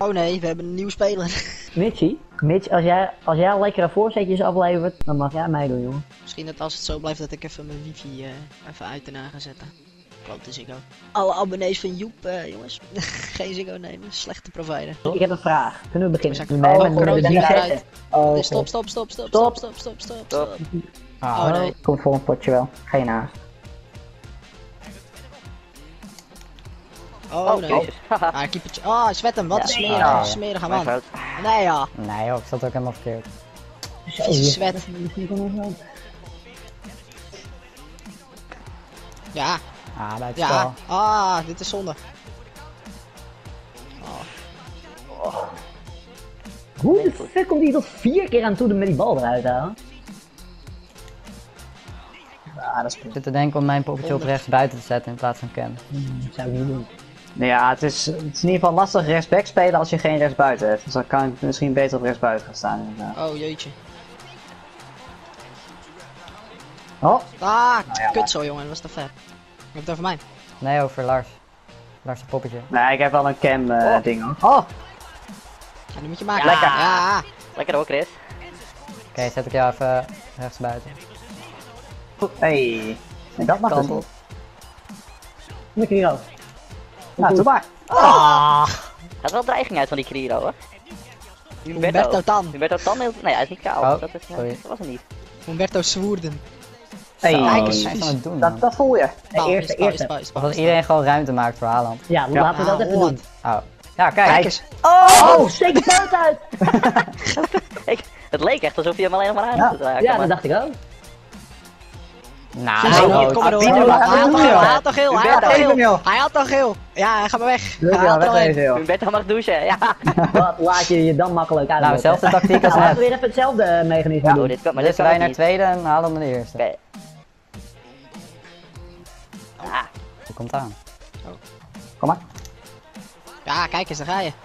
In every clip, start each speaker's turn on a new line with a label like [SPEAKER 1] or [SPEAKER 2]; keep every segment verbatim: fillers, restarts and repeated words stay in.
[SPEAKER 1] Oh nee, we hebben een nieuwe speler.
[SPEAKER 2] Mitchie, Mitch, als jij, als jij al lekkere voorzetjes aflevert, dan mag jij meedoen, jongen.
[SPEAKER 1] Misschien dat als het zo blijft dat ik even mijn wifi uh, even uit en aan ga zetten. Klote Ziggo. Alle abonnees van Joep, uh, jongens. Geen Ziggo nemen, slechte provider.
[SPEAKER 2] Ik heb een vraag. Kunnen we beginnen?
[SPEAKER 1] We
[SPEAKER 2] Nee,
[SPEAKER 1] oh,
[SPEAKER 2] maar
[SPEAKER 1] oh,
[SPEAKER 2] we
[SPEAKER 1] oh,
[SPEAKER 2] zetten. Oh,
[SPEAKER 1] nee, stop, stop, stop, stop, stop, stop, stop, stop, stop, stop.
[SPEAKER 2] Oh,
[SPEAKER 1] Oh nee.
[SPEAKER 2] Komt voor een potje wel. Geen haast.
[SPEAKER 1] Oh nee. Ah, keepertje. Oh, zwet hem, wat een smerig,
[SPEAKER 3] ja.
[SPEAKER 1] smerige man. Nee ja.
[SPEAKER 3] Nee joh, ik zat ook helemaal verkeerd.
[SPEAKER 1] Vieze zwet. Ja.
[SPEAKER 3] Ah, bij het
[SPEAKER 1] Ja.
[SPEAKER 3] spel.
[SPEAKER 1] Ah, dit is zonde. Oh.
[SPEAKER 2] Hoe de fuck komt hij tot vier keer aan toe met die bal eruit halen? Ja, dat is
[SPEAKER 3] Ik zit te denken om mijn poppetje op rechts buiten te zetten in plaats van Ken.
[SPEAKER 2] Dat zou ik niet doen.
[SPEAKER 4] Nou ja, het is, het is in ieder geval lastig rechtsback spelen als je geen rechtsbuiten hebt. Dus dan kan ik misschien beter op rechtsbuiten gaan staan inderdaad.
[SPEAKER 1] Oh jeetje.
[SPEAKER 4] Oh,
[SPEAKER 1] Ah,
[SPEAKER 4] ja,
[SPEAKER 1] kut zo jongen, dat was te ver. Je hebt het over mij.
[SPEAKER 3] Nee, over Lars. Lars een poppetje.
[SPEAKER 4] nee, ik heb wel een cam uh,
[SPEAKER 3] Oh.
[SPEAKER 4] ding hoor. Oh,
[SPEAKER 1] Ja, die moet je maken.
[SPEAKER 4] Lekker.
[SPEAKER 1] Ja.
[SPEAKER 5] Lekker hoor, Chris.
[SPEAKER 3] Oké, okay, zet ik jou even rechts buiten.
[SPEAKER 4] hey. En dat mag dus
[SPEAKER 3] Kant
[SPEAKER 4] niet.
[SPEAKER 3] op.
[SPEAKER 2] Lekker hier ook.
[SPEAKER 4] Nou, doe maar.
[SPEAKER 1] Ah.
[SPEAKER 5] Hij had wel dreiging uit van die Kriro hoor.
[SPEAKER 1] Humberto Tan.
[SPEAKER 5] Humberto Tan, heel- nee hij is niet kaal.
[SPEAKER 3] Oh,
[SPEAKER 5] dat, is, uh,
[SPEAKER 3] sorry.
[SPEAKER 5] dat was het niet.
[SPEAKER 1] Humberto Zwoerden.
[SPEAKER 4] Hey.
[SPEAKER 3] Zo,
[SPEAKER 1] Kijk eens,
[SPEAKER 3] wat is hij aan het doen,
[SPEAKER 4] Dat,
[SPEAKER 3] man?
[SPEAKER 4] dat voel je.
[SPEAKER 1] Paal,
[SPEAKER 2] eerste,
[SPEAKER 1] is paal,
[SPEAKER 2] eerste.
[SPEAKER 1] is paal, is
[SPEAKER 3] Of
[SPEAKER 1] paal,
[SPEAKER 3] dat
[SPEAKER 1] is
[SPEAKER 3] iedereen gewoon ruimte maakt voor Haaland.
[SPEAKER 2] Ja,
[SPEAKER 4] Ja.
[SPEAKER 2] laten we dat
[SPEAKER 1] Ah,
[SPEAKER 2] even
[SPEAKER 1] Holland.
[SPEAKER 2] doen.
[SPEAKER 3] Oh. Ja, kijk.
[SPEAKER 1] Kijk eens.
[SPEAKER 2] Oh, steek de poot uit!
[SPEAKER 5] Ik, het leek echt alsof hij hem alleen nog maar aan
[SPEAKER 4] Ja.
[SPEAKER 5] moest raken.
[SPEAKER 2] Ja,
[SPEAKER 5] maar-
[SPEAKER 2] dat dacht ik ook.
[SPEAKER 3] Nou,
[SPEAKER 1] Zo,
[SPEAKER 3] nou,
[SPEAKER 1] kom maar door.
[SPEAKER 4] Pieter,
[SPEAKER 1] Hij
[SPEAKER 4] wat
[SPEAKER 1] had
[SPEAKER 4] doe
[SPEAKER 1] toch
[SPEAKER 4] je,
[SPEAKER 1] geel,
[SPEAKER 4] joh?
[SPEAKER 1] hij had toch geel, hij had toch
[SPEAKER 4] Humberto,
[SPEAKER 1] geel.
[SPEAKER 4] joh.
[SPEAKER 1] Hij had toch geel. Ja, ga maar weg.
[SPEAKER 4] Doe
[SPEAKER 1] Hij
[SPEAKER 4] je
[SPEAKER 1] had
[SPEAKER 4] wel,
[SPEAKER 1] er al
[SPEAKER 4] weg
[SPEAKER 1] een.
[SPEAKER 4] deze joh.
[SPEAKER 5] Humberto mag douchen, ja.
[SPEAKER 2] Wat laat je je dan makkelijk uit?
[SPEAKER 3] nou, dezelfde tactiek als
[SPEAKER 2] Nou, laten we
[SPEAKER 3] net.
[SPEAKER 2] weer even hetzelfde mechanisme
[SPEAKER 5] Oh,
[SPEAKER 2] doen.
[SPEAKER 5] dit kan, maar
[SPEAKER 3] Maar
[SPEAKER 5] dit
[SPEAKER 3] dit
[SPEAKER 5] kan
[SPEAKER 3] wij
[SPEAKER 5] ook
[SPEAKER 3] naar
[SPEAKER 5] niet.
[SPEAKER 3] tweede en Haaland naar de eerste.
[SPEAKER 5] Oké. Ah,
[SPEAKER 3] Die komt aan.
[SPEAKER 4] Kom maar.
[SPEAKER 1] Ja, kijk eens, daar ga je.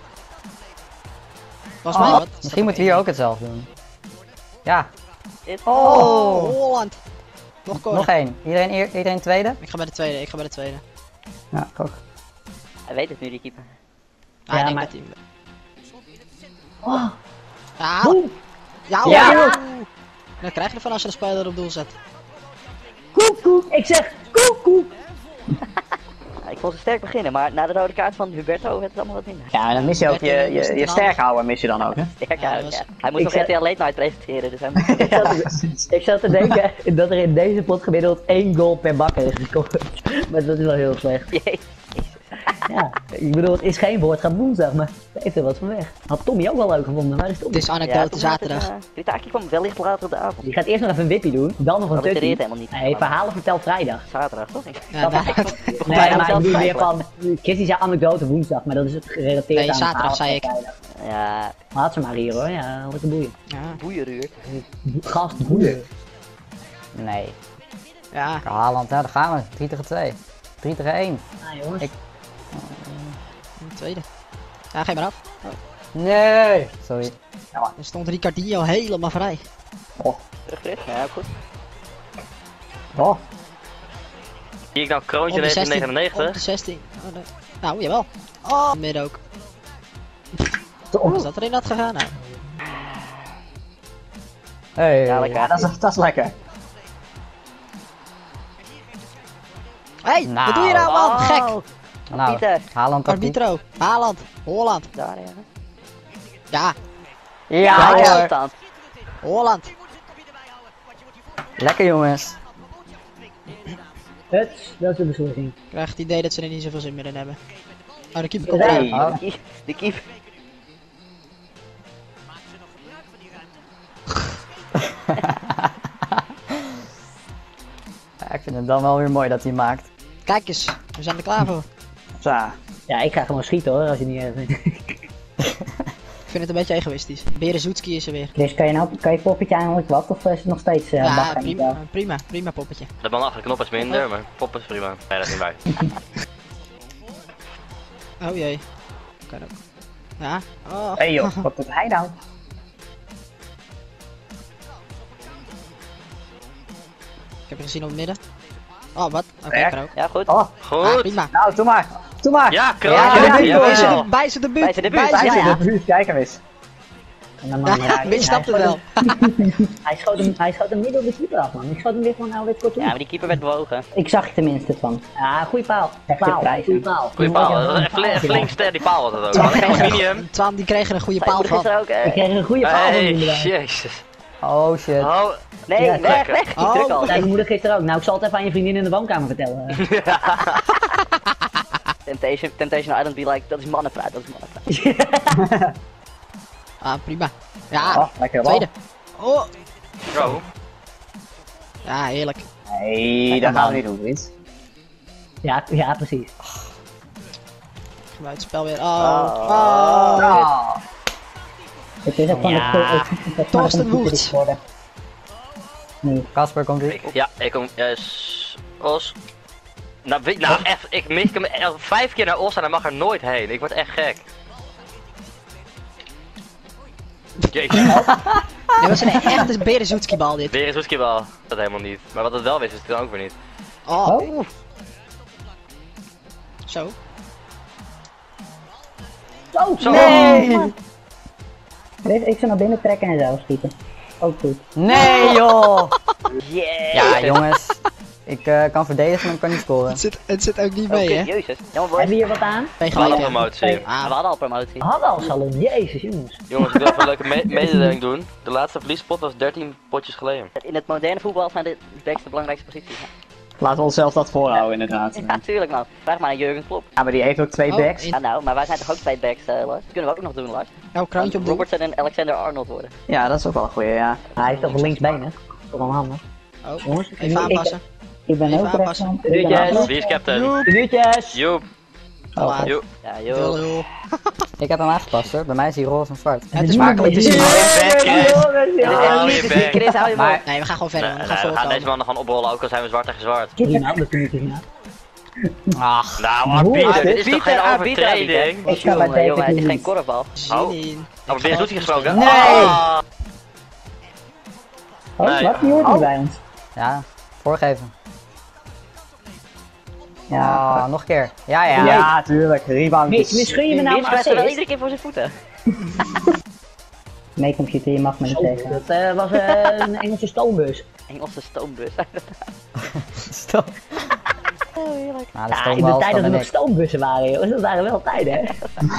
[SPEAKER 1] Was
[SPEAKER 4] Oh,
[SPEAKER 1] mij wat.
[SPEAKER 3] Misschien moeten we hier ook hetzelfde doen. Ja,
[SPEAKER 5] dit.
[SPEAKER 1] Oh, Holland. Nog corner.
[SPEAKER 3] nog één. Iedereen, eer- iedereen tweede?
[SPEAKER 1] Ik ga bij de tweede, ik ga bij de tweede.
[SPEAKER 4] Ja, ook.
[SPEAKER 5] Hij weet het nu, die keeper.
[SPEAKER 1] Ah, ik
[SPEAKER 2] Ja,
[SPEAKER 1] denk
[SPEAKER 2] maar-
[SPEAKER 1] dat hij hem...
[SPEAKER 2] Oh,
[SPEAKER 1] Ja,
[SPEAKER 2] Oeh.
[SPEAKER 1] ja,
[SPEAKER 2] Ja.
[SPEAKER 1] ja. Dan krijg je ervan als je de speler op doel zet.
[SPEAKER 2] koek, koek. Ik zeg koek, koek.
[SPEAKER 5] Ja, ik vond ze sterk beginnen, maar na de rode kaart van Humberto werd het allemaal wat minder.
[SPEAKER 4] Ja, en dan mis je ook je, je, je sterkhouwer mis je dan ook hè.
[SPEAKER 5] Sterk
[SPEAKER 1] Ja,
[SPEAKER 5] uit,
[SPEAKER 1] dat was-
[SPEAKER 5] ja. Hij moet
[SPEAKER 2] Ik
[SPEAKER 5] nog
[SPEAKER 2] zeg-
[SPEAKER 5] R T L Late Night presenteren, dus hij moet...
[SPEAKER 2] Ik zat, te, ik zat te denken dat er in deze pot gemiddeld één goal per bakker is gescoord. Maar dat is wel heel slecht.
[SPEAKER 5] Jezus.
[SPEAKER 2] Ja, ik bedoel, het is geen woord, gaat woensdag, maar daar heeft er wat van weg. Had Tommy ook wel leuk gevonden, waar is
[SPEAKER 1] Het
[SPEAKER 2] Tommy?
[SPEAKER 1] is anekdote zaterdag.
[SPEAKER 5] Dit taakje kwam wellicht later op de avond.
[SPEAKER 2] Die gaat eerst nog even een wippie doen, dan nog een
[SPEAKER 5] Dat interesseert
[SPEAKER 2] tukkie.
[SPEAKER 5] helemaal niet.
[SPEAKER 2] Nee, verhalen vertelt vrijdag.
[SPEAKER 5] Zaterdag, toch?
[SPEAKER 1] Ja,
[SPEAKER 2] Dat
[SPEAKER 1] daar-
[SPEAKER 2] Nee, maar ik bedoel weer van, Christy zei anekdote woensdag, maar dat is het gerelateerd
[SPEAKER 1] Nee,
[SPEAKER 2] aan
[SPEAKER 1] zaterdag
[SPEAKER 2] verhalen
[SPEAKER 1] zei
[SPEAKER 2] van
[SPEAKER 1] ik.
[SPEAKER 2] vrijdag.
[SPEAKER 5] Ja,
[SPEAKER 2] Laat ze maar hier hoor, ja, lekker boeien.
[SPEAKER 1] ja.
[SPEAKER 5] boeieruur.
[SPEAKER 2] Gast, boeien.
[SPEAKER 3] Nee.
[SPEAKER 1] Ja.
[SPEAKER 3] Haaland, nou, daar gaan we. drie tegen twee. drie tegen één.
[SPEAKER 2] Nou jongens,
[SPEAKER 3] Ik-
[SPEAKER 1] De tweede. Ja, geef maar af.
[SPEAKER 3] Nee! Sorry.
[SPEAKER 1] Er stond Ricardinho helemaal vrij.
[SPEAKER 5] Terug, Chris. Ja, goed.
[SPEAKER 4] Oh,
[SPEAKER 6] Zie ik nou kroontje
[SPEAKER 1] Op de zestien.
[SPEAKER 6] negentien negenennegentig?
[SPEAKER 1] Op de zestien. Oh, nee. Nou, jawel. Oh, midden ook. Is dat erin had gegaan? Nou.
[SPEAKER 3] Hey.
[SPEAKER 5] Ja, lekker.
[SPEAKER 4] ja, dat is, dat is lekker.
[SPEAKER 1] Hé, hey,
[SPEAKER 3] Nou.
[SPEAKER 1] wat doe je nou man? Gek.
[SPEAKER 3] Nou,
[SPEAKER 5] Pieter.
[SPEAKER 3] Haaland tactiek.
[SPEAKER 1] Arbitro. Haaland. Holland.
[SPEAKER 5] Daar, ja.
[SPEAKER 1] Ja,
[SPEAKER 3] Ja
[SPEAKER 5] Ja,
[SPEAKER 3] hoor.
[SPEAKER 5] stand.
[SPEAKER 1] Holland.
[SPEAKER 3] Lekker jongens.
[SPEAKER 2] het, dat is de beslissing.
[SPEAKER 1] Ik krijg het idee dat ze er niet zoveel zin meer in hebben. Oh, de keeper komt
[SPEAKER 4] Hey.
[SPEAKER 1] aan.
[SPEAKER 5] De keep. De keep.
[SPEAKER 3] Ja, ik vind het dan wel weer mooi dat hij maakt.
[SPEAKER 1] Kijk eens, we zijn er klaar voor.
[SPEAKER 4] Zo.
[SPEAKER 2] Ja, ik ga gewoon schieten hoor, als je niet erg vindt.
[SPEAKER 1] Ik vind het een beetje egoïstisch. Berenzoetski is er weer.
[SPEAKER 2] Chris, kan je nou, kan je poppetje eigenlijk wat, of is het nog steeds uh,
[SPEAKER 1] Ja, prima, prima, prima poppetje.
[SPEAKER 6] De man knop is minder, maar pop is prima. Nee, dat is niet bij.
[SPEAKER 1] Oh jee. Kan ook. Ja. Oh.
[SPEAKER 4] Hé hey joh, wat doet hij nou?
[SPEAKER 1] Ik heb je gezien op het midden. Oh, wat? Oké,
[SPEAKER 4] Ja.
[SPEAKER 1] kan ook.
[SPEAKER 5] Ja, goed.
[SPEAKER 4] Oh,
[SPEAKER 1] Ah,
[SPEAKER 6] Goed!
[SPEAKER 1] prima.
[SPEAKER 4] nou doe maar. Doe maar!
[SPEAKER 6] Ja,
[SPEAKER 1] Ja,
[SPEAKER 6] kroontje!
[SPEAKER 1] ja,
[SPEAKER 6] Ja,
[SPEAKER 1] bij zijn
[SPEAKER 6] jawel.
[SPEAKER 1] de- bij zijn debuut.
[SPEAKER 5] Bij zijn debuut,
[SPEAKER 1] Bij zijn
[SPEAKER 5] ja,
[SPEAKER 4] Hij
[SPEAKER 5] ja.
[SPEAKER 4] zit in de buurt, kijk hem eens.
[SPEAKER 2] En dan man,
[SPEAKER 1] Ja, Mitch snapt het wel.
[SPEAKER 2] Hij schoot hem, hij schoot hem niet op de keeper af, man. Ik schoot hem weer gewoon nou weer kort toe.
[SPEAKER 5] Ja, maar die keeper werd bewogen.
[SPEAKER 2] Ik zag er tenminste van. Ja, goeie paal. Paal, goeie paal.
[SPEAKER 6] Goeie paal, dat was een flink, flink ster, die paal was het ook. Dat was echt aluminium.
[SPEAKER 1] Twaan, die kregen een goede
[SPEAKER 5] Zij
[SPEAKER 1] paal
[SPEAKER 5] moeder
[SPEAKER 1] van.
[SPEAKER 5] gisteren ook, eh,
[SPEAKER 2] Ik kreeg een goede paal van
[SPEAKER 6] Hey,
[SPEAKER 2] hem inderdaad.
[SPEAKER 6] jezus.
[SPEAKER 3] Oh shit.
[SPEAKER 6] Oh,
[SPEAKER 5] Nee,
[SPEAKER 2] Ja,
[SPEAKER 5] weg,
[SPEAKER 6] lekker.
[SPEAKER 5] weg. Die
[SPEAKER 1] Oh.
[SPEAKER 5] druk al.
[SPEAKER 2] Ja, je moeder gisteren ook. Nou, ik zal het even aan je vriendin in de woonkamer vertellen.
[SPEAKER 5] Temptation, Temptation Island be like, dat is mannenpraat, dat is mannenpraat.
[SPEAKER 1] Ah, prima. Ja,
[SPEAKER 4] Oh, lekker bal.
[SPEAKER 1] tweede. Oh,
[SPEAKER 6] bro.
[SPEAKER 1] ja, heerlijk.
[SPEAKER 4] Nee, dat gaan we niet doen, vriend.
[SPEAKER 2] Ja, ja, precies.
[SPEAKER 1] Uit het spel weer. Oh, oh.
[SPEAKER 4] Ah.
[SPEAKER 2] Het is ook van
[SPEAKER 1] Ja.
[SPEAKER 2] de
[SPEAKER 1] Torsten Woerts.
[SPEAKER 2] geworden. Nee.
[SPEAKER 3] Casper komt ie.
[SPEAKER 6] Ja, ik kom. Yes. Os. Nou, weet, nou echt, ik mis hem echt vijf keer naar Os en hij mag er nooit heen. Ik word echt gek. Jezus.
[SPEAKER 1] Dit was een echte Berezoetski bal dit.
[SPEAKER 6] Weer een Zoetskibal. Dat helemaal niet. Maar wat het wel wist, is het dan ook weer niet.
[SPEAKER 1] Oh,
[SPEAKER 2] Oh,
[SPEAKER 1] zo.
[SPEAKER 2] zo.
[SPEAKER 6] Zo.
[SPEAKER 2] Nee! Even, ik zou naar binnen trekken en zelf schieten. Ook goed.
[SPEAKER 3] Nee joh!
[SPEAKER 5] Yeah!
[SPEAKER 3] Ja jongens, ik eh, kan verdedigen, maar ik kan niet scoren.
[SPEAKER 1] Het zit, het zit ook niet
[SPEAKER 5] Oké,
[SPEAKER 1] mee, hè?
[SPEAKER 5] jezus. Jammer
[SPEAKER 2] Hebben
[SPEAKER 5] boys.
[SPEAKER 2] we hier wat aan?
[SPEAKER 1] Twee
[SPEAKER 6] Alle
[SPEAKER 1] gelijk. hè?
[SPEAKER 6] promotie.
[SPEAKER 5] We
[SPEAKER 1] Ah,
[SPEAKER 5] hadden al promotie.
[SPEAKER 2] We hadden al salon. Jezus, jongens.
[SPEAKER 6] Jongens, ik wil even een leuke me mededeling doen. De laatste verliespot was dertien potjes geleden.
[SPEAKER 5] In het moderne voetbal zijn dit de backs de belangrijkste posities.
[SPEAKER 4] Laten we onszelf dat voorhouden, inderdaad.
[SPEAKER 5] Ja, tuurlijk man. Vraag maar aan Jurgen Klopp.
[SPEAKER 4] Ja, maar die heeft ook twee
[SPEAKER 1] Oh,
[SPEAKER 4] backs.
[SPEAKER 1] in-
[SPEAKER 5] Ja nou, maar wij zijn toch ook twee backs, eh, Lars? Dat kunnen we ook nog doen, Lars.
[SPEAKER 1] oh, kroontje op doel.
[SPEAKER 5] Robertson en Alexander Arnold worden.
[SPEAKER 4] Ja, dat is ook wel een goeie, ja.
[SPEAKER 2] Hij is toch linksbenen? Toch wel handig.
[SPEAKER 1] Oh,
[SPEAKER 2] Jongens,
[SPEAKER 1] even
[SPEAKER 2] ik-
[SPEAKER 1] aanpassen.
[SPEAKER 2] Ik ben
[SPEAKER 1] Even
[SPEAKER 2] ook
[SPEAKER 1] aanpassen.
[SPEAKER 2] rechtshand. Ik ben
[SPEAKER 5] Yes.
[SPEAKER 2] ook
[SPEAKER 6] Wie is captain?
[SPEAKER 2] Minuutjes!
[SPEAKER 6] Joep.
[SPEAKER 1] Oh,
[SPEAKER 6] Joep.
[SPEAKER 5] Ja,
[SPEAKER 1] Lul,
[SPEAKER 5] joh.
[SPEAKER 1] lul.
[SPEAKER 3] Ik heb hem aangepast hoor, bij mij is hij roze en zwart.
[SPEAKER 1] Het is makkelijk te zien.
[SPEAKER 6] Oh, je bek.
[SPEAKER 5] Chris, hou je
[SPEAKER 3] Maar-
[SPEAKER 5] maar.
[SPEAKER 1] Nee, we gaan gewoon verder.
[SPEAKER 6] Nee,
[SPEAKER 1] We
[SPEAKER 6] nee,
[SPEAKER 1] gaan
[SPEAKER 6] we gaan deze
[SPEAKER 1] voorkomen.
[SPEAKER 6] mannen gewoon oprollen, ook al zijn we zwart tegen zwart.
[SPEAKER 2] Drie maanden minuutjes na.
[SPEAKER 3] Ach,
[SPEAKER 6] Nou,
[SPEAKER 2] Hoe
[SPEAKER 6] arbiter,
[SPEAKER 2] is
[SPEAKER 6] dit is toch geen
[SPEAKER 5] Arbiter,
[SPEAKER 6] overtreding?
[SPEAKER 2] Ik ga bij
[SPEAKER 5] Jongen, jongen, het is
[SPEAKER 2] deze
[SPEAKER 5] geen korfbal.
[SPEAKER 6] Oh.
[SPEAKER 1] Zin in.
[SPEAKER 6] Over weer Zoetski gesproken?
[SPEAKER 3] Nee.
[SPEAKER 6] Ah.
[SPEAKER 2] Oh,
[SPEAKER 6] Nee.
[SPEAKER 2] wat? Die hoort niet bij ons.
[SPEAKER 3] ja, voorgeven.
[SPEAKER 2] Ja.
[SPEAKER 3] Ah, nog een keer. Ja, ja.
[SPEAKER 4] Ja, tuurlijk. Rebound.
[SPEAKER 2] Mitch, misschien je me nou
[SPEAKER 5] Mitch
[SPEAKER 2] maar
[SPEAKER 5] krijgt er wel
[SPEAKER 2] assist.
[SPEAKER 5] iedere keer voor zijn voeten.
[SPEAKER 2] Nee, computer, je mag me niet tegen. Dat eh, was eh, een Engelse stoombus.
[SPEAKER 5] Engelse stoombus.
[SPEAKER 3] Stop.
[SPEAKER 5] Oh, heerlijk.
[SPEAKER 3] Nou, de
[SPEAKER 2] Ja, in de
[SPEAKER 3] stoombal
[SPEAKER 2] tijd dat er
[SPEAKER 3] dan
[SPEAKER 2] nog
[SPEAKER 3] ik.
[SPEAKER 2] stoombussen waren, jongens. Dat waren wel tijden, hè?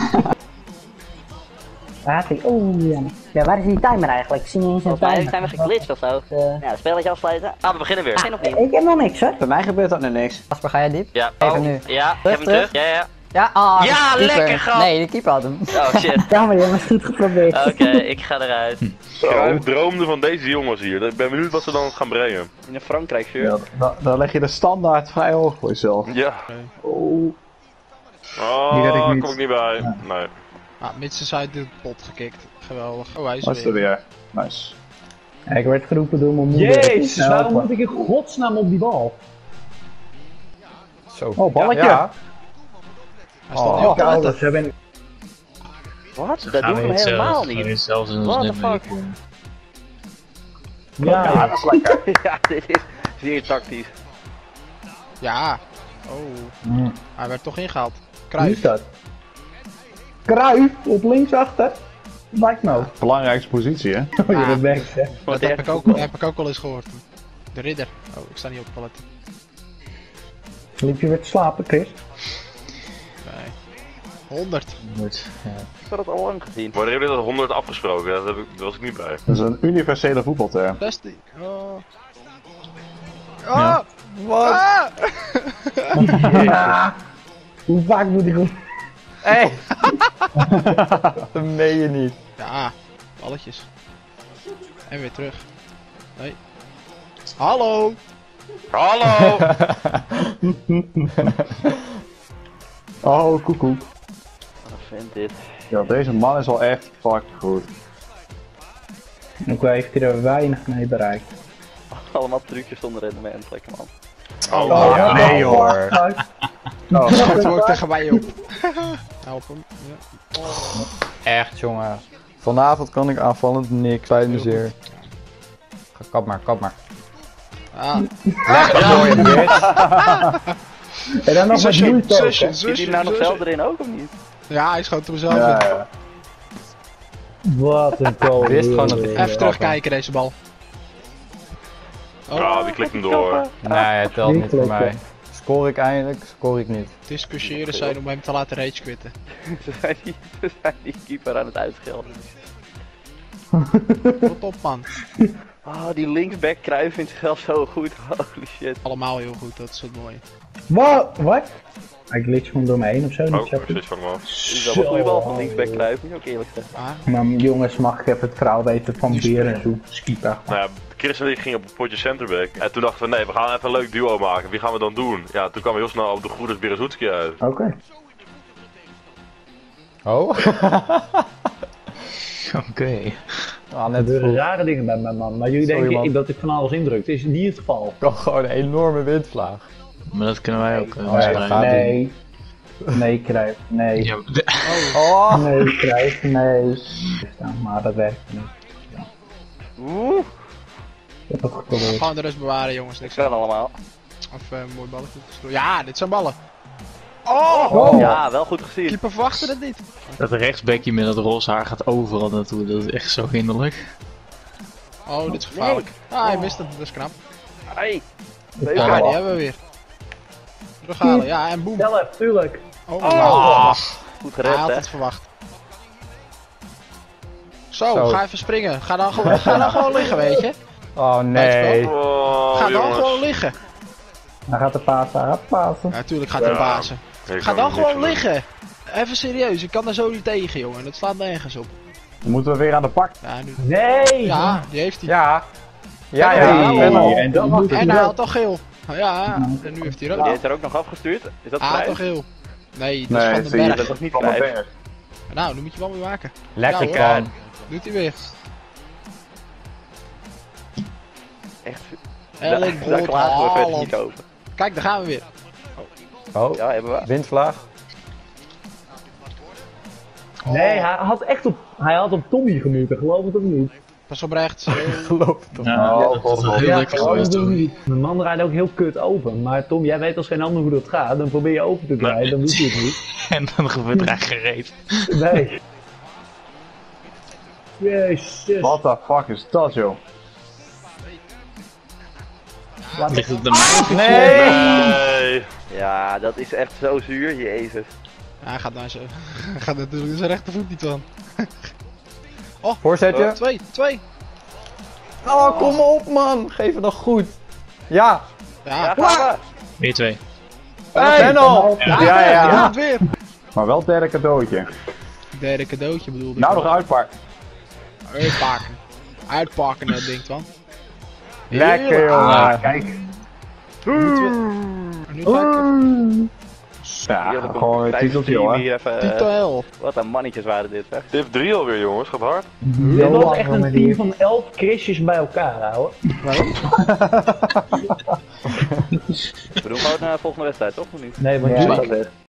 [SPEAKER 2] Waar is Oeh, ja. Ja, waar is die timer eigenlijk? Ik zie niet eens een
[SPEAKER 5] Volgens mij
[SPEAKER 2] timer.
[SPEAKER 5] zijn we geglitcht of zo.
[SPEAKER 2] Eh,
[SPEAKER 5] Nou, spelletje afsluiten.
[SPEAKER 6] Ah, we beginnen weer.
[SPEAKER 5] Begin opnieuw.
[SPEAKER 2] ik heb nog niks, hoor.
[SPEAKER 4] Bij mij gebeurt ook nog niks.
[SPEAKER 3] Casper, ga jij diep?
[SPEAKER 6] Ja,
[SPEAKER 3] Even
[SPEAKER 6] oh,
[SPEAKER 3] nu.
[SPEAKER 6] ja, ik
[SPEAKER 3] Terug,
[SPEAKER 6] heb hem terug. Ja, ja.
[SPEAKER 3] Ja, ah,
[SPEAKER 6] Ja,
[SPEAKER 3] de keeper.
[SPEAKER 6] lekker grap.
[SPEAKER 3] Nee, de keeper had hem.
[SPEAKER 6] Oh shit.
[SPEAKER 2] Jammer, jongens, goed geprobeerd.
[SPEAKER 6] Oké, ik ga eruit.
[SPEAKER 7] Zo, droomde van deze jongens hier. Ik ben benieuwd wat ze dan gaan brengen.
[SPEAKER 5] In een Frankrijk shirt.
[SPEAKER 8] Ja, dan, dan leg je de standaard vrij hoog voor jezelf.
[SPEAKER 7] Ja.
[SPEAKER 8] Oh.
[SPEAKER 7] Oh,
[SPEAKER 8] Die red ik niet.
[SPEAKER 7] kom ik niet bij. Nee.
[SPEAKER 9] Ah, Mitch is uit de pot gekikt. Geweldig. Oh, hij is
[SPEAKER 8] Was
[SPEAKER 9] er
[SPEAKER 8] er
[SPEAKER 9] weer.
[SPEAKER 8] weer. Nice.
[SPEAKER 2] Ja, ik werd geroepen door mijn moeder.
[SPEAKER 8] Jezus, waarom moet
[SPEAKER 2] ik in godsnaam op die bal?
[SPEAKER 8] Zo. Oh, balletje.
[SPEAKER 9] Hij stond
[SPEAKER 8] Oh,
[SPEAKER 9] heel
[SPEAKER 8] oh,
[SPEAKER 9] kaarten.
[SPEAKER 8] ouders hebben...
[SPEAKER 5] Wat? Dat doen we helemaal niet. What the fuck?
[SPEAKER 8] Ja, ja, dat is lekker.
[SPEAKER 5] Ja, dit is zeer tactisch.
[SPEAKER 9] Ja. Oh.
[SPEAKER 8] Mm.
[SPEAKER 9] Hij werd toch ingehaald.
[SPEAKER 8] Wie is
[SPEAKER 9] Kruif.
[SPEAKER 8] dat? Kruif op linksachter. Lijkt nou. Belangrijkste positie, hè? Oh, je bent weg, hè?
[SPEAKER 9] Dat heb ik, ook, heb ik ook al eens gehoord. De ridder. Oh, ik sta niet op het palet.
[SPEAKER 8] Liep je weer te slapen, Chris?
[SPEAKER 9] Nee. honderd.
[SPEAKER 8] Goed. Ja.
[SPEAKER 5] Ik had het al lang gezien.
[SPEAKER 7] Wanneer hebben jullie dat honderd afgesproken? Dat heb ik, daar was ik niet bij.
[SPEAKER 8] Dat is een universele voetbalterm.
[SPEAKER 9] zestien. Oh. Oh! Wat? Ah!
[SPEAKER 2] Hoe vaak moet ik op...
[SPEAKER 3] Hé! Dat meen je niet.
[SPEAKER 9] Ja, balletjes. En weer terug. Nee. Hallo!
[SPEAKER 7] Hallo!
[SPEAKER 8] Oh, koekoek.
[SPEAKER 5] Wat vindt dit?
[SPEAKER 8] Ja, deze man is wel echt fucking goed.
[SPEAKER 2] Ook wel heeft hij er weinig mee bereikt.
[SPEAKER 5] Allemaal trucjes zonder rendement, lekker man.
[SPEAKER 7] Oh,
[SPEAKER 8] Oh,
[SPEAKER 7] ja.
[SPEAKER 8] nee hoor. Oh.
[SPEAKER 9] Het wordt tegen mij op. Help hem. Ja.
[SPEAKER 3] Echt jongen.
[SPEAKER 10] Vanavond kan ik aanvallend niks, spijt me zeer.
[SPEAKER 3] Kap maar, kap maar.
[SPEAKER 9] Ah.
[SPEAKER 3] Lekker door je bitch.
[SPEAKER 8] En dan nog met
[SPEAKER 9] Zusje,
[SPEAKER 8] moeite ook,
[SPEAKER 9] zusje,
[SPEAKER 8] hè?
[SPEAKER 5] Zit hij
[SPEAKER 9] zusje,
[SPEAKER 5] nou nog
[SPEAKER 9] zusje.
[SPEAKER 5] zelf erin ook of niet?
[SPEAKER 9] Ja, hij schoot er mezelf
[SPEAKER 8] Ja,
[SPEAKER 9] in.
[SPEAKER 8] ja.
[SPEAKER 2] Wat een kool.
[SPEAKER 3] Wist gewoon dat ik-
[SPEAKER 9] Even terugkijken deze bal. Oh,
[SPEAKER 7] Ah, wie klikt hem door?
[SPEAKER 3] Nee, het telt
[SPEAKER 2] Niet
[SPEAKER 3] niet voor
[SPEAKER 2] lukken.
[SPEAKER 3] mij. Scoor ik eindelijk, scoor ik niet.
[SPEAKER 9] discussiëren zijn om hem te laten rage quitten.
[SPEAKER 5] Ze zijn die, ze zijn die keeper aan het uitschelden.
[SPEAKER 9] Rot op man.
[SPEAKER 5] Ah, die linksback Cruijff vindt zichzelf zo goed. Holy shit.
[SPEAKER 9] Allemaal heel goed, dat is het mooie.
[SPEAKER 8] Wat? Wat? Hij glitcht gewoon door me heen of zo.
[SPEAKER 7] Oh,
[SPEAKER 8] niet
[SPEAKER 7] ik
[SPEAKER 8] zo.
[SPEAKER 7] switch van hem af.
[SPEAKER 5] Dat is wel een goede bal van linksback Cruijff, moet je ook eerlijk zeggen.
[SPEAKER 9] Ah,
[SPEAKER 8] Maar jongens, mag ik even het verhaal weten van Beer en zo? Skieper.
[SPEAKER 7] Nou ja, Chris en ik gingen op een potje centerback. En toen dachten we, nee, we gaan even een leuk duo maken. Wie gaan we dan doen? Ja, toen kwamen we heel snel op de goede Berezoetski uit.
[SPEAKER 8] Oké.
[SPEAKER 3] Oh?
[SPEAKER 11] Oké.
[SPEAKER 3] Ah,
[SPEAKER 2] Er
[SPEAKER 3] net
[SPEAKER 2] gebeuren
[SPEAKER 3] vroeg.
[SPEAKER 2] rare dingen met mijn man, maar jullie
[SPEAKER 3] Sorry,
[SPEAKER 2] denken
[SPEAKER 3] man.
[SPEAKER 2] dat ik van alles indruk. Is niet het geval.
[SPEAKER 3] Kan gewoon een enorme windvlaag.
[SPEAKER 11] Maar dat kunnen wij ook. Uh,
[SPEAKER 3] ja,
[SPEAKER 11] misbruiken.
[SPEAKER 3] gaat
[SPEAKER 8] Nee. Nee, Cruijff. Nee.
[SPEAKER 11] Ja, de-
[SPEAKER 3] Oh!
[SPEAKER 8] Nee, Cruijff. Nee. Maar dat werkt niet.
[SPEAKER 5] Oeh,
[SPEAKER 8] Ik heb het geprobeerd.
[SPEAKER 9] gewoon de rust bewaren jongens, niks
[SPEAKER 5] kan
[SPEAKER 9] aan.
[SPEAKER 5] allemaal.
[SPEAKER 9] Of uh, mooi balletje. Ja, dit zijn ballen. Oh!
[SPEAKER 8] Oh.
[SPEAKER 5] Ja, wel goed gezien.
[SPEAKER 9] Keeper verwachtte het niet.
[SPEAKER 11] dat rechtsbekje met het roze haar gaat overal naartoe. Dat is echt zo hinderlijk.
[SPEAKER 9] Oh, dit is gevaarlijk. Ah, hij mist hem, dat is knap.
[SPEAKER 5] Hey.
[SPEAKER 9] Ja, die hebben we weer. Terughalen, ja, en boem.
[SPEAKER 2] Zelf, tuurlijk.
[SPEAKER 9] Oh,
[SPEAKER 5] Oh. Goed
[SPEAKER 9] hij
[SPEAKER 5] gered,
[SPEAKER 9] had
[SPEAKER 5] hè?
[SPEAKER 9] het verwacht. Zo,
[SPEAKER 3] Zo.
[SPEAKER 9] ga even springen. Ga dan, gewoon- ga dan gewoon liggen, weet je.
[SPEAKER 3] Oh nee.
[SPEAKER 7] Oh,
[SPEAKER 9] Ga dan
[SPEAKER 7] jongens.
[SPEAKER 9] gewoon liggen.
[SPEAKER 8] Hij gaat de pasen, hij gaat pasen.
[SPEAKER 9] Ja, natuurlijk gaat hij
[SPEAKER 7] Ja.
[SPEAKER 9] bazen.
[SPEAKER 7] Ik
[SPEAKER 9] Ga
[SPEAKER 7] kan
[SPEAKER 9] dan
[SPEAKER 7] er niks
[SPEAKER 9] gewoon
[SPEAKER 7] aan doen.
[SPEAKER 9] liggen. Even serieus, ik kan daar zo niet tegen, jongen. Dat slaat nergens op.
[SPEAKER 8] Moeten we weer aan de pak?
[SPEAKER 9] Ja, nu...
[SPEAKER 2] Nee!
[SPEAKER 9] ja die heeft hij.
[SPEAKER 3] Ja. Ja, ja,
[SPEAKER 9] Ja,
[SPEAKER 3] ja.
[SPEAKER 9] ja,
[SPEAKER 3] ben al.
[SPEAKER 8] en dat mag
[SPEAKER 9] En hij had toch geel. Ja, en nu heeft hij er ook.
[SPEAKER 5] Die heeft er ook nog afgestuurd. Is dat
[SPEAKER 9] Ah,
[SPEAKER 5] vrij?
[SPEAKER 9] toch geel. Nee, dat is
[SPEAKER 8] Nee,
[SPEAKER 9] van de
[SPEAKER 8] zie je,
[SPEAKER 9] berg.
[SPEAKER 5] Dat was niet
[SPEAKER 8] Van de
[SPEAKER 5] vrij.
[SPEAKER 8] berg.
[SPEAKER 9] Nou, nu moet je wel weer maken.
[SPEAKER 3] Lekker
[SPEAKER 9] Ja, hoor.
[SPEAKER 3] kan.
[SPEAKER 9] Doet hij weer.
[SPEAKER 5] Echt.
[SPEAKER 9] Elk
[SPEAKER 5] Daar
[SPEAKER 9] brood
[SPEAKER 5] klagen we verder
[SPEAKER 9] Haaland.
[SPEAKER 5] niet over.
[SPEAKER 9] Kijk, daar gaan we weer.
[SPEAKER 3] Oh,
[SPEAKER 5] Ja, hebben we.
[SPEAKER 3] windvlaag.
[SPEAKER 2] Nee, hij had echt op, hij had op Tommy gemuurd, geloof het of niet?
[SPEAKER 9] Pas op rechts.
[SPEAKER 3] Geloof het toch.
[SPEAKER 11] Ja,
[SPEAKER 8] Oh,
[SPEAKER 11] dat
[SPEAKER 8] god,
[SPEAKER 11] is wel
[SPEAKER 8] god.
[SPEAKER 11] heel
[SPEAKER 2] Ja,
[SPEAKER 11] lekker
[SPEAKER 2] geloof
[SPEAKER 11] geweest
[SPEAKER 2] het of
[SPEAKER 11] hoor.
[SPEAKER 2] niet. Mijn man rijdt ook heel kut open, maar Tom, jij weet als geen ander hoe dat gaat. Dan probeer je open te draaien, dan doet hij het niet.
[SPEAKER 11] En dan gebeurt er eigenlijk gereed.
[SPEAKER 2] Nee. Jezus.
[SPEAKER 8] What the fuck is dat, joh?
[SPEAKER 11] Ligt het aan mij?
[SPEAKER 3] Nee!
[SPEAKER 7] Nee.
[SPEAKER 5] Ja, dat is echt zo zuur, jezus.
[SPEAKER 9] Ja, hij gaat naar zijn... Hij gaat natuurlijk zijn rechtervoet niet van.
[SPEAKER 3] Voorzetje.
[SPEAKER 9] Twee, twee.
[SPEAKER 3] Oh, kom op man. Geef het nog goed. Ja.
[SPEAKER 9] Ja,
[SPEAKER 5] Ja, gaan we.
[SPEAKER 11] B twee.
[SPEAKER 3] Ben al.
[SPEAKER 9] ja,
[SPEAKER 3] Ja, ja.
[SPEAKER 9] ja. Weer.
[SPEAKER 8] Maar wel het derde cadeautje.
[SPEAKER 9] Derde cadeautje bedoelde ik.
[SPEAKER 8] Nou, nog uitpakken.
[SPEAKER 9] Uitpakken. Uitpakken dat ding van.
[SPEAKER 3] Lekker
[SPEAKER 8] Ah,
[SPEAKER 3] jongen.
[SPEAKER 8] kijk.
[SPEAKER 9] Nu ga ik...
[SPEAKER 8] Ja,
[SPEAKER 5] Hier, dan komt
[SPEAKER 8] gewoon een
[SPEAKER 5] Cruijff
[SPEAKER 8] titeltje,
[SPEAKER 5] team
[SPEAKER 8] hoor.
[SPEAKER 5] hier even, eh,
[SPEAKER 9] Titel.
[SPEAKER 5] Wat een mannetjes waren dit, zeg.
[SPEAKER 7] Tip drie alweer, jongens. Gaat hard.
[SPEAKER 2] Dit was echt een team van elf Chrisjes bij elkaar, ouwe.
[SPEAKER 5] We doen gewoon de volgende wedstrijd, toch? Of niet?
[SPEAKER 2] Nee, want
[SPEAKER 8] Ja.
[SPEAKER 2] jullie